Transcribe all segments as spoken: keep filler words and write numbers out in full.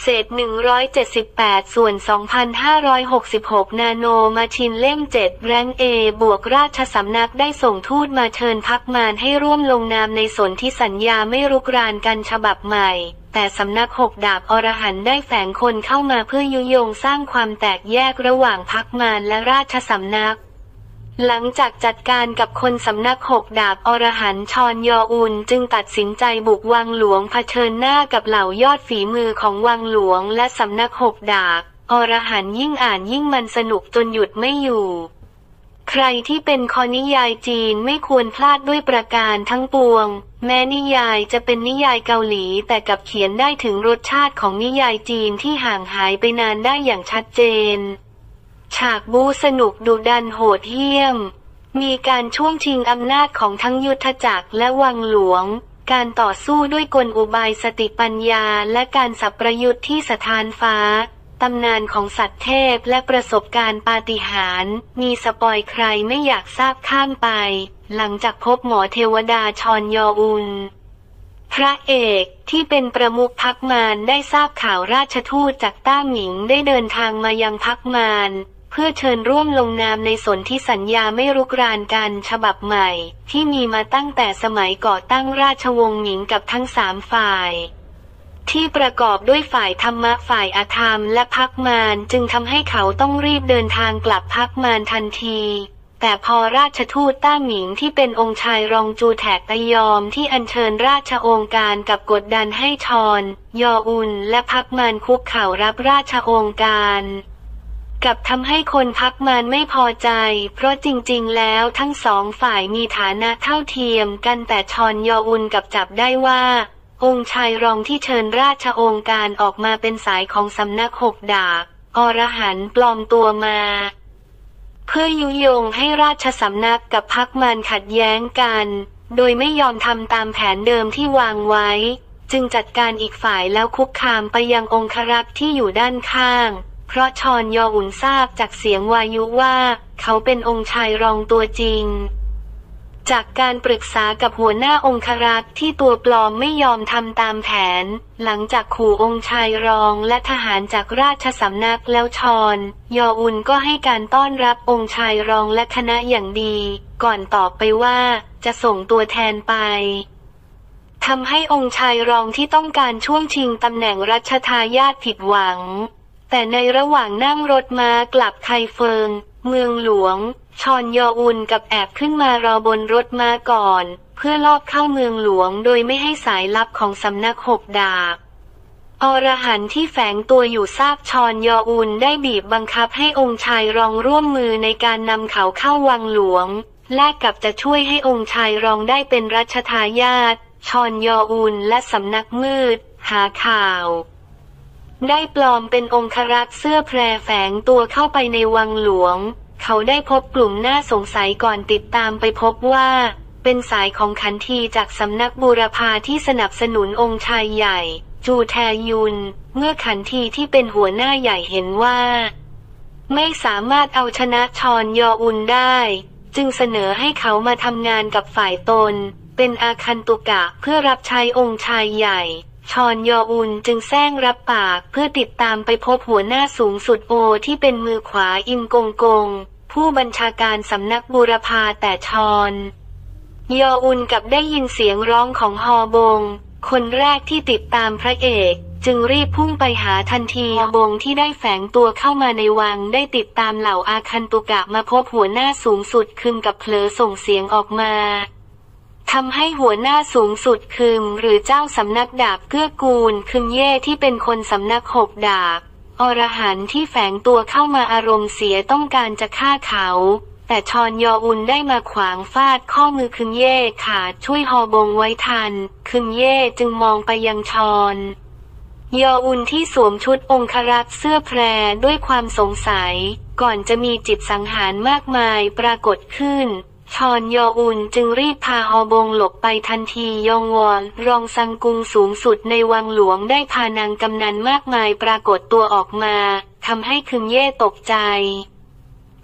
เศษหนึ่งร้อยเจ็ดสิบแปดส่วนสองพันห้าร้อยหกสิบหกนาโนมาชินเล่มเจ็ดแรงเอบวกราชสำนักได้ส่งทูตมาเชิญพักมารให้ร่วมลงนามในสนธิสัญญาไม่รุกรานกันฉบับใหม่แต่สำนักหกดาบอรหันต์ได้แฝงคนเข้ามาเพื่อยุยงสร้างความแตกแยกระหว่างพักมารและราชสำนักหลังจากจัดการกับคนสำนักหกดาบอรหันต์ชอนยออุนจึงตัดสินใจบุกวังหลวงเผชิญหน้ากับเหล่ายอดฝีมือของวังหลวงและสำนักหกดาบอรหันต์ยิ่งอ่านยิ่งมันสนุกจนหยุดไม่อยู่ใครที่เป็นคอนิยายจีนไม่ควรพลาดด้วยประการทั้งปวงแม้นิยายจะเป็นนิยายเกาหลีแต่กลับเขียนได้ถึงรสชาติของนิยายจีนที่ห่างหายไปนานได้อย่างชัดเจนฉากบู๊สนุกดุดันโหดเหี้ยมมีการช่วงชิงอำนาจของทั้งยุทธจักรและวังหลวงการต่อสู้ด้วยกลอุบายสติปัญญาและการสับประยุทธ์ที่สถานฟ้าตำนานของสัตว์เทพและประสบการณ์ปาฏิหาริย์มีสปอยใครไม่อยากทราบข้ามไปหลังจากพบหมอเทวดาชอนยออุนพระเอกที่เป็นประมุขพรรคมารได้ทราบข่าวราชทูตจากต้าหมิงได้เดินทางมายังพรรคมารเพื่อเชิญร่วมลงนามในสนธิสัญญาไม่รุกรานกันฉบับใหม่ที่มีมาตั้งแต่สมัยก่อตั้งราชวงศ์หมิงกับทั้งสามฝ่ายที่ประกอบด้วยฝ่ายธรรมะฝ่ายอธรรมและพรรคมารจึงทำให้เขาต้องรีบเดินทางกลับพรรคมารทันทีแต่พอราชทูตต้าหมิงที่เป็นองค์ชายรองจูแทกตยอมที่อัญเชิญราชโองการกับกดดันให้ชอนยออุนและพรรคมารคุกเข่ารับราชโองการกับทำให้คนพรรคมารไม่พอใจเพราะจริงๆแล้วทั้งสองฝ่ายมีฐานะเท่าเทียมกันแต่ชอนยออุนกับจับได้ว่าองค์ชายรองที่เชิญราชโองการออกมาเป็นสายของสำนักหกดาบอรหันต์ปลอมตัวมาเพื่อยุยงให้ราชสำนักกับพรรคมารขัดแย้งกันโดยไม่ยอมทำตามแผนเดิมที่วางไว้จึงจัดการอีกฝ่ายแล้วคุกคามไปยังองครักษ์ที่อยู่ด้านข้างเพราะชอนยออุนทราบจากเสียงวายุว่าเขาเป็นองค์ชายรองตัวจริงจากการปรึกษากับหัวหน้าองครักษ์ที่ตัวปลอมไม่ยอมทำตามแผนหลังจากขู่องค์ชายรองและทหารจากราชสำนักแล้วชอนยออุนก็ให้การต้อนรับองค์ชายรองและคณะอย่างดีก่อนตอบไปว่าจะส่งตัวแทนไปทำให้องค์ชายรองที่ต้องการช่วงชิงตำแหน่งรัชทายาทผิดหวังแต่ในระหว่างนั่งรถม้ากลับไคเฟิงเมืองหลวงชอนยออุนกับแอบขึ้นมารอบนรถม้าก่อนเพื่อลอบเข้าเมืองหลวงโดยไม่ให้สายลับของสำนักหกดาบอรหันต์ที่แฝงตัวอยู่ทราบชอนยออุนได้บีบบังคับให้องค์ชายรองร่วมมือในการนำเขาเข้าวังหลวงแลกกับจะช่วยให้องค์ชายรองได้เป็นรัชทายาทชอนยออุนและสำนักมืดหาข่าวได้ปลอมเป็นองครักษ์เสื้อแพรแฝงตัวเข้าไปในวังหลวงเขาได้พบกลุ่มน่าสงสัยก่อนติดตามไปพบว่าเป็นสายของขันทีจากสำนักบูรพาที่สนับสนุนองค์ชายใหญ่จูแทยุนเมื่อขันทีที่เป็นหัวหน้าใหญ่เห็นว่าไม่สามารถเอาชนะชอนยออุนได้จึงเสนอให้เขามาทำงานกับฝ่ายตนเป็นอาคันตุกะเพื่อรับใช้องค์ชายใหญ่ชอนยออุนจึงแซงรับปากเพื่อติดตามไปพบหัวหน้าสูงสุดโอที่เป็นมือขวาอิมกงกงผู้บัญชาการสำนักบูรพาแต่ชอนยออุนกับได้ยินเสียงร้องของฮอบงคนแรกที่ติดตามพระเอกจึงรีบพุ่งไปหาทันทีฮอบงที่ได้แฝงตัวเข้ามาในวังได้ติดตามเหล่าอาคันตุกะมาพบหัวหน้าสูงสุดคึมกับเผลอส่งเสียงออกมาทำให้หัวหน้าสูงสุดคึมหรือเจ้าสำนักดาบเกื้อกูลคึมเย่ที่เป็นคนสำนักหกดาบอรหันต์ที่แฝงตัวเข้ามาอารมณ์เสียต้องการจะฆ่าเขาแต่ชอนยออุนได้มาขวางฟาดข้อมือคึมเย่ขาดช่วยฮอบงไว้ทันคึมเย่จึงมองไปยังชอนยออุนที่สวมชุดองครักษ์เสื้อแพรด้วยความสงสัยก่อนจะมีจิตสังหารมากมายปรากฏขึ้นชอนยออุนจึงรีบพาฮอบงหลบไปทันทียองวอนรองซังกุงสูงสุดในวังหลวงได้พานางกำนันมากมายปรากฏตัวออกมาทำให้คึมเย่ตกใจ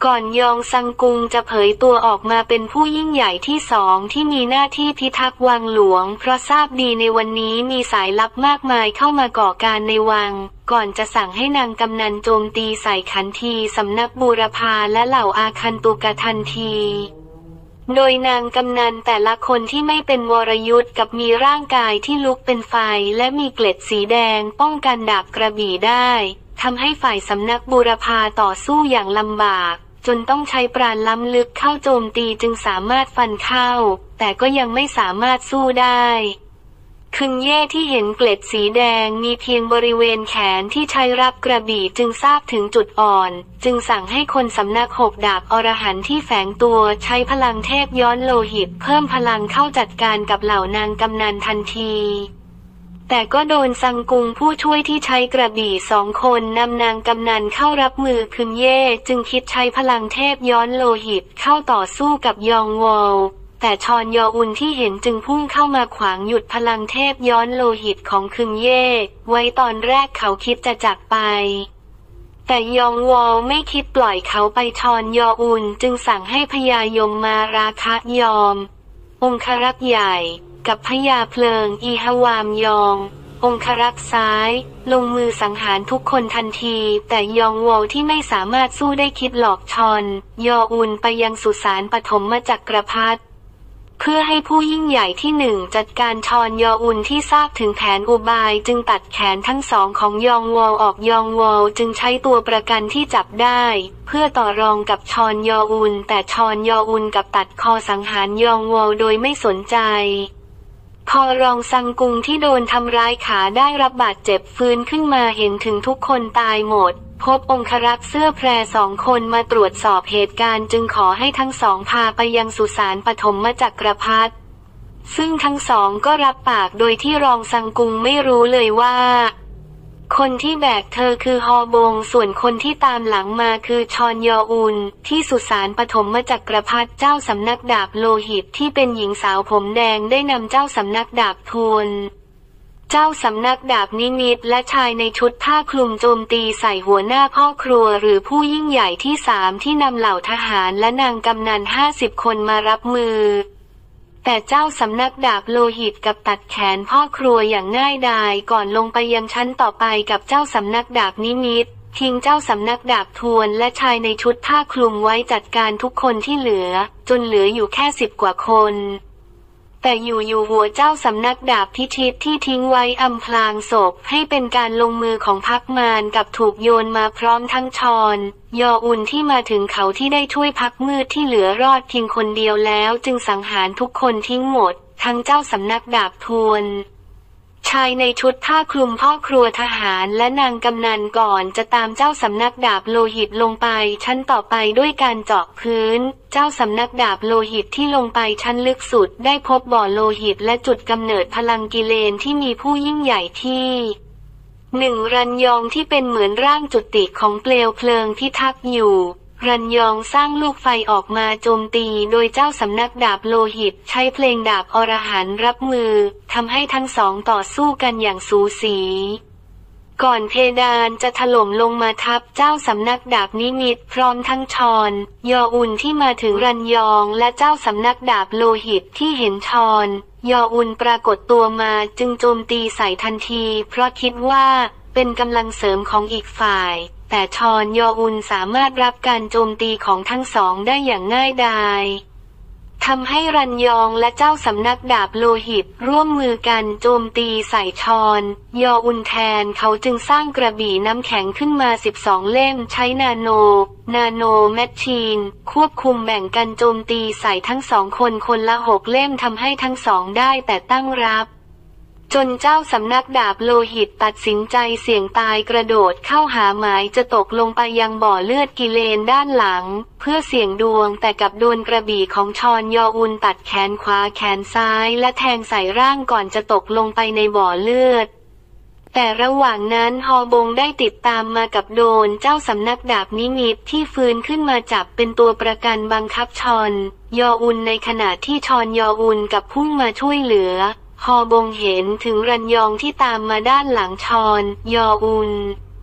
ก่อนยองซังกุงจะเผยตัวออกมาเป็นผู้ยิ่งใหญ่ที่สองที่มีหน้าที่พิทักษ์วังหลวงเพราะทราบดีในวันนี้มีสายลับมากมายเข้ามาก่อการในวังก่อนจะสั่งให้นางกำนันโจมตีใส่ขันทีสำนักบูรพาและเหล่าอาคันตุกะทันทีโดยนางกำนันแต่ละคนที่ไม่เป็นวรยุทธ์กับมีร่างกายที่ลุกเป็นไฟและมีเกล็ดสีแดงป้องกันดาบกระบี่ได้ทำให้ฝ่ายสำนักบูรพาต่อสู้อย่างลำบากจนต้องใช้ปราณล้ำลึกเข้าโจมตีจึงสามารถฟันเข้าแต่ก็ยังไม่สามารถสู้ได้คึงเย่ที่เห็นเกล็ดสีแดงมีเพียงบริเวณแขนที่ใช้รับกระบี่จึงทราบถึงจุดอ่อนจึงสั่งให้คนสำนักหกดาบอรหันต์ที่แฝงตัวใช้พลังเทพย้อนโลหิตเพิ่มพลังเข้าจัดการกับเหล่านางกำนันทันทีแต่ก็โดนซังกุงผู้ช่วยที่ใช้กระบี่สองคนนำนางกำนันเข้ารับมือคึงเย่จึงคิดใช้พลังเทพย้อนโลหิตเข้าต่อสู้กับยองวอลแต่ชอนยออุนที่เห็นจึงพุ่งเข้ามาขวางหยุดพลังเทพย้อนโลหิตของคึงเย่ไว้ตอนแรกเขาคิดจะจักไปแต่ยองวอลไม่คิดปล่อยเขาไปชอนยออุนจึงสั่งให้พญายมมาราคะยอมองครักษ์ใหญ่กับพญาเพลิงอีฮวามยององครักษ์ซ้ายลงมือสังหารทุกคนทันทีแต่ยองวอลที่ไม่สามารถสู้ได้คิดหลอกชอนยออุนไปยังสุสานปฐมจักรพรรดิเพื่อให้ผู้ยิ่งใหญ่ที่หนึ่งจัดการชอนยออุนที่ทราบถึงแผนอุบายจึงตัดแขนทั้งสองของยองวอลออกยองวอลจึงใช้ตัวประกันที่จับได้เพื่อต่อรองกับชอนยออุนแต่ชอนยออุนกับตัดคอสังหารยองวอลโดยไม่สนใจพอรองซังกุงที่โดนทำร้ายขาได้รับบาดเจ็บฟื้นขึ้นมาเห็นถึงทุกคนตายหมดพบองครักษ์เสื้อแพรสองคนมาตรวจสอบเหตุการณ์จึงขอให้ทั้งสองพาไปยังสุสานปฐมจักรพรรดิซึ่งทั้งสองก็รับปากโดยที่รองซังกุงไม่รู้เลยว่าคนที่แบกเธอคือฮอบงส่วนคนที่ตามหลังมาคือชอนยออุนที่สุสานปฐมจักรพรรดิเจ้าสำนักดาบโลหิตที่เป็นหญิงสาวผมแดงได้นำเจ้าสำนักดาบทวนเจ้าสำนักดาบนิมิตและชายในชุดผ้าคลุมโจมตีใส่หัวหน้าพ่อครัวหรือผู้ยิ่งใหญ่ที่สามที่นำเหล่าทหารและนางกำนันห้าสิบคนมารับมือแต่เจ้าสำนักดาบโลหิตกับตัดแขนพ่อครัวอย่างง่ายดายก่อนลงไปยังชั้นต่อไปกับเจ้าสำนักดาบนิมิตทิ้งเจ้าสำนักดาบทวนและชายในชุดผ้าคลุมไว้จัดการทุกคนที่เหลือจนเหลืออยู่แค่สิบกว่าคนแต่อยู่ๆหัวเจ้าสำนักดาบพิชิตที่ทิ้งไว้อำพรางศพให้เป็นการลงมือของพักมารกับถูกโยนมาพร้อมทั้งชอนยออุนที่มาถึงเขาที่ได้ช่วยพักมืดที่เหลือรอดเพียงคนเดียวแล้วจึงสังหารทุกคนทิ้งหมดทั้งเจ้าสำนักดาบทวนชายในชุดผ้าคลุมพ่อครัวทหารและนางกำนันก่อนจะตามเจ้าสำนักดาบโลหิตลงไปชั้นต่อไปด้วยการเจาะพื้นเจ้าสำนักดาบโลหิตที่ลงไปชั้นลึกสุดได้พบบ่อโลหิตและจุดกำเนิดพลังกิเลนที่มีผู้ยิ่งใหญ่ที่หนึ่งรันยองที่เป็นเหมือนร่างจุติของเปลวเพลิงพิทักษ์อยู่รันยองสร้างลูกไฟออกมาโจมตีโดยเจ้าสำนักดาบโลหิตใช้เพลงดาบอรหันต์รับมือทำให้ทั้งสองต่อสู้กันอย่างสูสีก่อนเพดานจะถล่มลงมาทับเจ้าสำนักดาบนิมิตพร้อมทั้งชอนยออุนที่มาถึงรันยองและเจ้าสำนักดาบโลหิตที่เห็นชอนยออุนปรากฏตัวมาจึงโจมตีใส่ทันทีเพราะคิดว่าเป็นกำลังเสริมของอีกฝ่ายแต่ชอนยออุนสามารถรับการโจมตีของทั้งสองได้อย่างง่ายดายทำให้รันยองและเจ้าสำนักดาบโลหิตร่วมมือกันโจมตีใส่ชอนยออุนแทนเขาจึงสร้างกระบี่น้ำแข็งขึ้นมาสิบสองเล่มใช้นาโนนาโนแมชชีนควบคุมแบ่งกันโจมตีใส่ทั้งสองคนคนละหกเล่มทำให้ทั้งสองได้แต่ตั้งรับจนเจ้าสำนักดาบโลหิตตัดสินใจเสี่ยงตายกระโดดเข้าหาหมายจะตกลงไปยังบ่อเลือดกิเลนด้านหลังเพื่อเสี่ยงดวงแต่กับโดนกระบี่ของชอนยออุนตัดแขนขวาแขนซ้ายและแทงใส่ร่างก่อนจะตกลงไปในบ่อเลือดแต่ระหว่างนั้นฮอบงได้ติดตามมากับโดนเจ้าสำนักดาบนิมิตที่ฟื้นขึ้นมาจับเป็นตัวประกันบังคับชอนยออุนในขณะที่ชอนยออุนกับพุ่งมาช่วยเหลือฮอบงเห็นถึงรันยองที่ตามมาด้านหลังชอนยออุน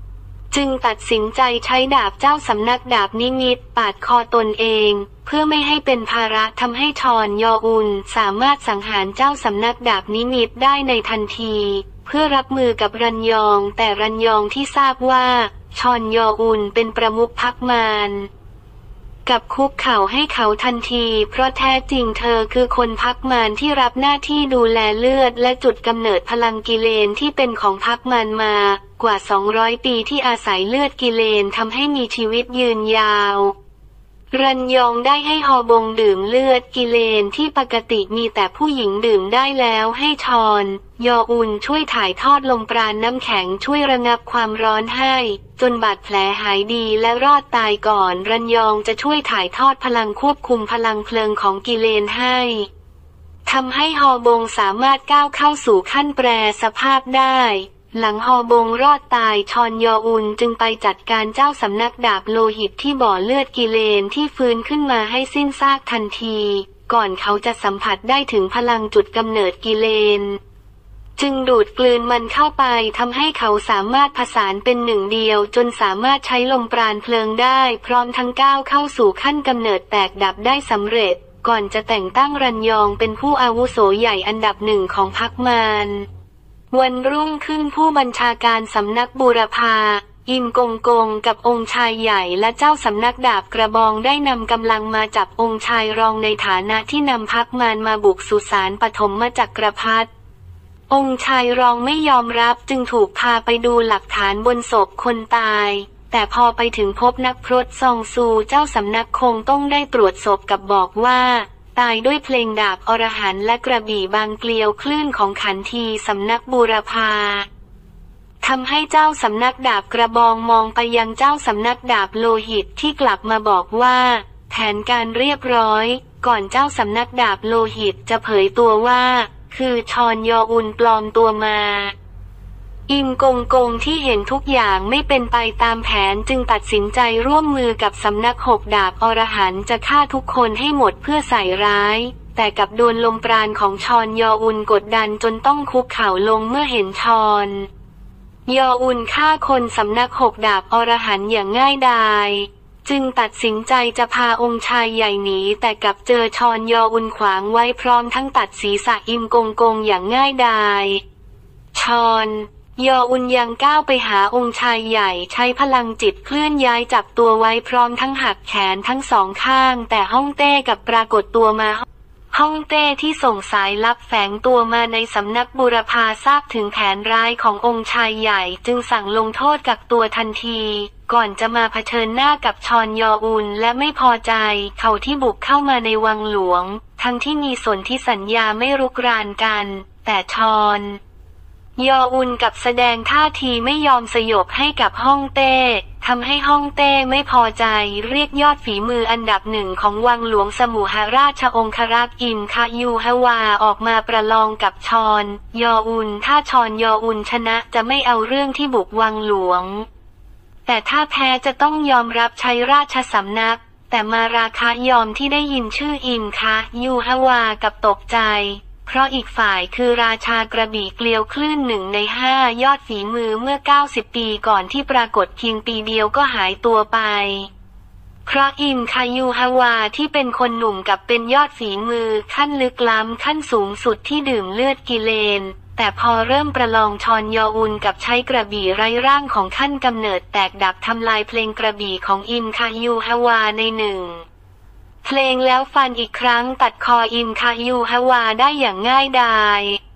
จึงตัดสินใจใช้ดาบเจ้าสำนักดาบนิมิตปาดคอตนเองเพื่อไม่ให้เป็นภาระทำให้ชอนยออุนสามารถสังหารเจ้าสำนักดาบนิมิตได้ในทันทีเพื่อรับมือกับรันยองแต่รันยองที่ทราบว่าชอนยออุนเป็นประมุขพรรคมารกับคุกเข่าให้เขาทันทีเพราะแท้จริงเธอคือคนพรรคมารที่รับหน้าที่ดูแลเลือดและจุดกำเนิดพลังกิเลนที่เป็นของพรรคมารมากว่าสองร้อยปีที่อาศัยเลือดกิเลนทำให้มีชีวิตยืนยาวรันยองได้ให้ฮอบงดื่มเลือดกิเลนที่ปกติมีแต่ผู้หญิงดื่มได้แล้วให้ชอนยออุนช่วยถ่ายทอดลมปราณน้ำแข็งช่วยระงับความร้อนให้จนบาดแผลหายดีและรอดตายก่อนรันยองจะช่วยถ่ายทอดพลังควบคุมพลังเพลิงของกิเลนให้ทำให้ฮอบงสามารถก้าวเข้าสู่ขั้นแปรสภาพได้หลังฮอบงรอดตายชอนยออุนจึงไปจัดการเจ้าสำนักดาบโลหิตที่บ่อเลือดกิเลนที่ฟื้นขึ้นมาให้สิ้นซากทันทีก่อนเขาจะสัมผัสได้ถึงพลังจุดกำเนิดกิเลนจึงดูดกลืนมันเข้าไปทำให้เขาสามารถผสานเป็นหนึ่งเดียวจนสามารถใช้ลมปราณเพลิงได้พร้อมทั้งก้าวเข้าสู่ขั้นกำเนิดแตกดับได้สำเร็จก่อนจะแต่งตั้งรันยองเป็นผู้อาวุโสใหญ่อันดับหนึ่งของพรรคมารวันรุ่งขึ้นผู้บัญชาการสำนักบูรพาอิมกงกงกับองค์ชายใหญ่และเจ้าสำนักดาบกระบองได้นำกำลังมาจับองค์ชายรองในฐานะที่นำพรรคมารมาบุกสุสานปฐมจักรพรรดิองค์ชายรองไม่ยอมรับจึงถูกพาไปดูหลักฐานบนศพคนตายแต่พอไปถึงพบนักพรตซองซูเจ้าสำนักคงต้องได้ตรวจศพกับบอกว่าตายด้วยเพลงดาบอรหันต์และกระบี่บางเกลียวคลื่นของขันทีสำนักบูรพาทำให้เจ้าสำนักดาบกระบองมองไปยังเจ้าสำนักดาบโลหิตที่กลับมาบอกว่าแผนการเรียบร้อยก่อนเจ้าสำนักดาบโลหิตจะเผยตัวว่าคือชอนยออุนปลอมตัวมาอิมกงกงที่เห็นทุกอย่างไม่เป็นไปตามแผนจึงตัดสินใจร่วมมือกับสำนักหกดาบอรหันต์จะฆ่าทุกคนให้หมดเพื่อใส่ร้ายแต่กับโดนลมปราณของชอนยออุนกดดันจนต้องคุกเข่าลงเมื่อเห็นชอนยออุนฆ่าคนสำนักหกดาบอรหันต์อย่างง่ายดายจึงตัดสินใจจะพาองค์ชายใหญ่หนีแต่กลับเจอชอนยออุนขวางไว้พร้อมทั้งตัดศีรษะอิมกงกงอย่างง่ายดายชอนยออุนยังก้าวไปหาองค์ชายใหญ่ใช้พลังจิตเคลื่อนย้ายจับตัวไว้พร้อมทั้งหักแขนทั้งสองข้างแต่ฮ่องเต้กับปรากฏตัวมาฮ่องเต้ที่ส่งสายลับแฝงตัวมาในสำนักบูรพาทราบถึงแผนร้ายขององค์ชายใหญ่จึงสั่งลงโทษกักตัวทันทีก่อนจะมาเผชิญหน้ากับชอนยออุนและไม่พอใจเขาที่บุกเข้ามาในวังหลวงทั้งที่มีสนธิสัญญาไม่รุกรานกันแต่ชอนยออุนกับแสดงท่าทีไม่ยอมสยบให้กับฮ่องเต้ทำให้ฮ่องเต้ไม่พอใจเรียกยอดฝีมืออันดับหนึ่งของวังหลวงสมุหราชองครักษ์อินคายูฮวาออกมาประลองกับชอนยออุนถ้าชอนยออุนชนะจะไม่เอาเรื่องที่บุกวังหลวงแต่ถ้าแพ้จะต้องยอมรับใช้ราชสำนักแต่มาราคายอมที่ได้ยินชื่ออินคายูฮวากับตกใจเพราะอีกฝ่ายคือราชากระบี่เกลียวคลื่นหนึ่งในห้ายอดฝีมือเมื่อเก้าสิบปีก่อนที่ปรากฏเพียงปีเดียวก็หายตัวไปเพราะอินคายูฮาวาที่เป็นคนหนุ่มกับเป็นยอดฝีมือขั้นลึกล้ำขั้นสูงสุดที่ดื่มเลือดกิเลนแต่พอเริ่มประลองชอนยออุนกับใช้กระบี่ไร้ร่างของขั้นกำเนิดแตกดับทำลายเพลงกระบี่ของอินคายูฮาวาในหนึ่งเพลงแล้วฟันอีกครั้งตัดคออิมคายูฮาวาได้อย่างง่ายดาย